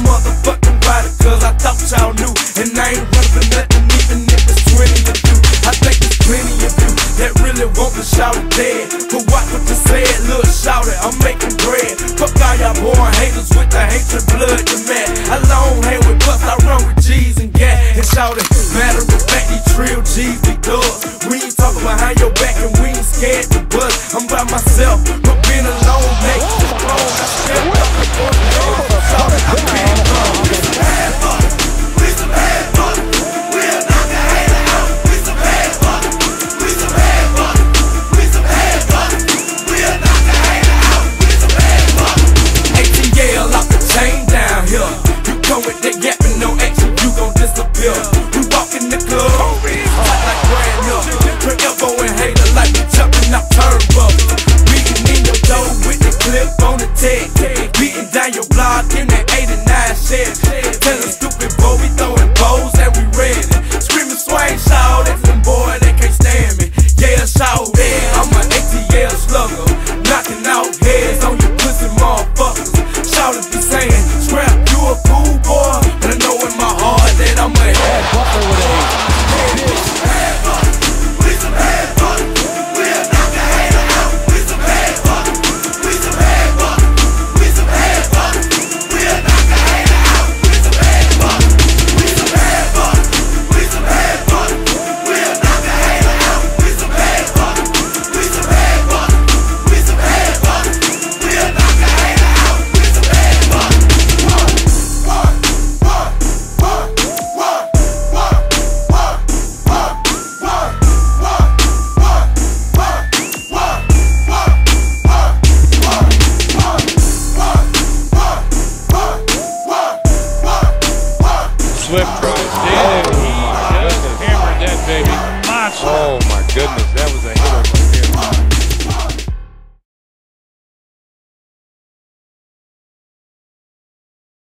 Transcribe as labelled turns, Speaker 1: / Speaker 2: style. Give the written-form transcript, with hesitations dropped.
Speaker 1: motherfucking rider, cause I thought y'all knew. And I ain't running for nothing, even if it's 20 of you. I think there's plenty of you that really want to shout it dead. But watch what you said, little shout it, I'm making bread. Fuck all y'all born haters with the hatred blood to mad. I long hang with bust, I run with G's and gas. And shout it, matter of fact, these trill G's be thugs. We ain't talking behind your back and we ain't scared to bust. I'm by myself, but being alone makes me strong. I step up before the door, shout it, I'm being gone. We some bad fuck, we some bad fuck. We'll knock a hater out. We some bad fuck, we some bad fuck. We some bad fuck, we'll knock a hater out. We some bad fuck. ATL off the chain down here. You come with that gap and no action, you gon' disappear. We walk in the club, hot like brand new. Forever and hater like we jumping off turnbuckles. Beating in your door with the clip on the tag. Beating down your block in that 89 Chevy. Telling stupid boy we throwing bows and we ready. Screaming swing shout at them boy they can't stand me. Yeah, shout head, I'm an ATL slugger. Knocking out heads on you pussy motherfuckers. Shout if you saying scrap you a fool boy, but I know in my heart that I'm a head fucker with a bad fuck. We some bad fuck. We'll knock a hater out. We some bad fuck. We some bad fuck. We some bad fuck. We'll knock a hater out. We some bad fuck. We some bad fuck. We some bad fuck. We'll knock a hater out. We some bad fuck. We some bad fuck. We some bad fuck. We'll knock a hater out. We some bad fuck.
Speaker 2: Swift drive.